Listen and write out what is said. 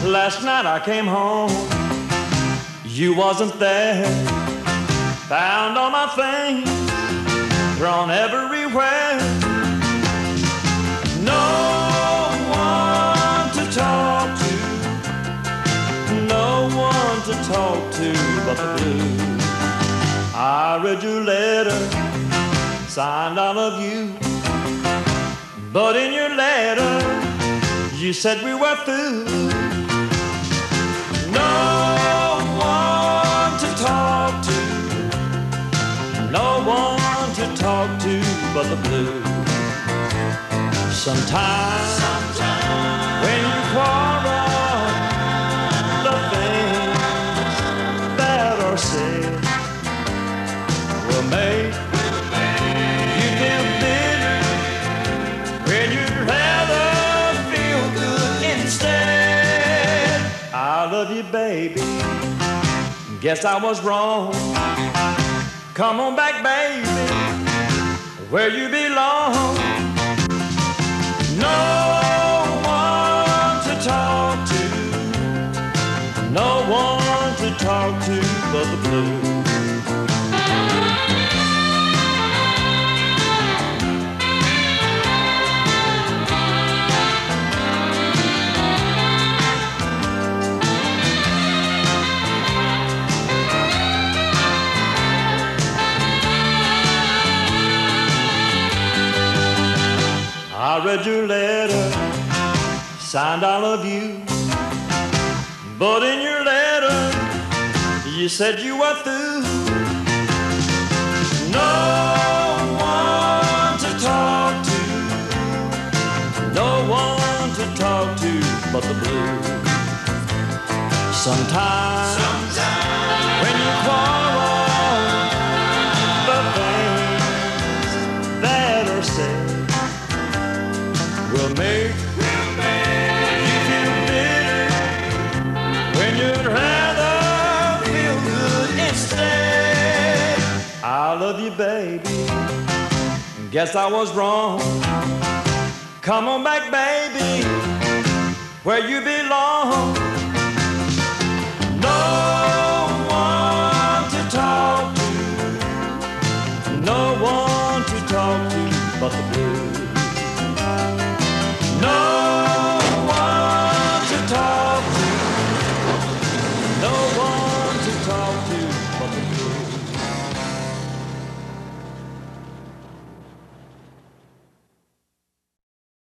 Last night I came home, you wasn't there. Found all my things thrown everywhere. No one to talk to, no one to talk to but the blues. I read your letter, signed I love you, but in your letter you said we were through. No one to talk to, no one to talk to but the blues. Sometimes when you quarrel, the things that are said will make you feel bitter when you'd rather feel good instead. I love you, baby. Guess I was wrong. Come on back, baby, where you belong. No one to talk to, no one to talk to but the blues. I read your letter, signed I love you, but in your letter you said you were through. No one to talk to, no one to talk to but the blues. Sometimes when you quarrel, the things that are said will make you feel bitter when you'd rather feel good instead. I love you, baby. Guess I was wrong. Come on back, baby, where you belong.